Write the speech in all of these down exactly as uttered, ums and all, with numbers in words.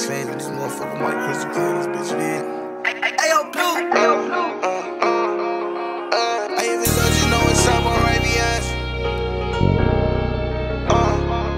fade with this motherfucker Mike Crystal Clean, this bitch lit. Ayo, Blue. Ayo, Blue. I even let you know what's up on Radiance. Uh.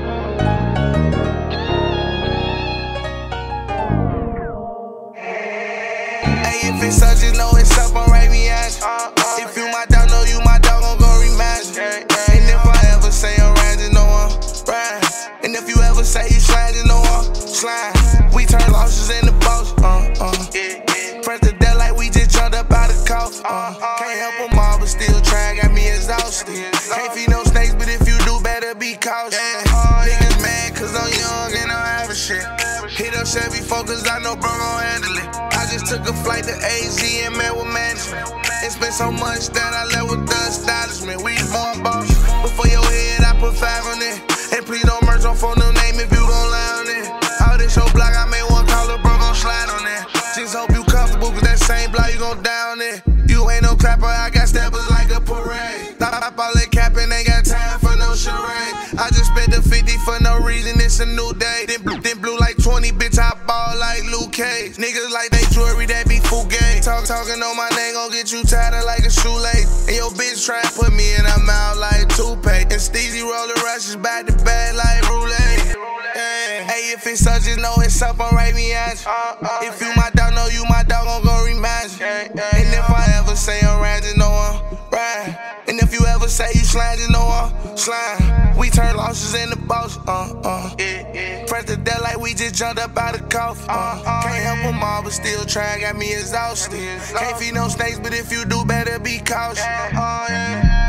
Hey, if it's such, you know it's up on Radiance. Uh, uh, if you my dog, know you my dog, gon' go rematch. And if I ever say I'm riding, you know I'm riding. And if you ever say you slide, you know I'm slide. We turn losses into boss. Uh, uh. Press the death like we just jumped up out of cough. Uh. Can't help them all, but still trying, got me exhausted. Can't feed no snakes, but if you do, better be cautious. Yeah. Niggas mad cause I'm young and I'm having shit. Hit up Chevy focus, I know bro gon' handle it. I just took a flight to A Z and met with management. It's been so much that I left with the establishment. We born boss. Before your head, I put five on it. And please don't merge on phone no name if you gon' lie on it. All this your block, I made one call, bro gon' slide on it. Just hope you comfortable, cause that same block you gon' down it. You ain't no crapper, I got steppers like a parade. Stop all that capping, ain't got time for no charade. I just spent the fifty for no reason, it's a new day. Then blue, then blue like twenty, bitch, I ball like Luke Cage. Niggas like they jewelry, that be Fugate. Talk, talking on my name, gon' get you tied up like a shoelace. And your bitch try to put me in her mouth like toothpaste. And Steezy rollin' rushes back to back like roulette. Yeah. Hey, if it's such, just know it's up on Radiance. Uh, uh, if you my dog, know you my dog, gon' go rematch. Yeah, yeah, and if I ever say I'm riding, you know I'm riding. And if you ever say you slide, you know I'm slime. We turn losses into boss. Uh, uh. Yeah, yeah. Press the death like we just jumped up out of cough. Uh, uh, can't help them all, but still trying, got me exhausted. Can't feed no snakes, but if you do, better be cautious. Uh, uh, yeah.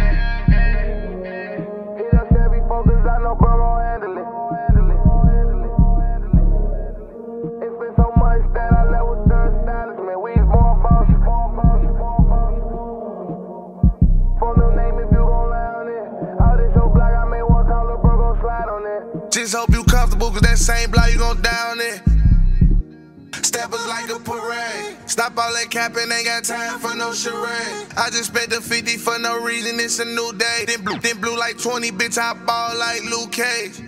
Just hope you comfortable, cause that same block you gon' down it. Steppers like a parade. Stop all that capping, ain't got time for no charade. I just spent the fifty for no reason, it's a new day. Then blue, then blue like twenty, bitch, I ball like Luke Cage.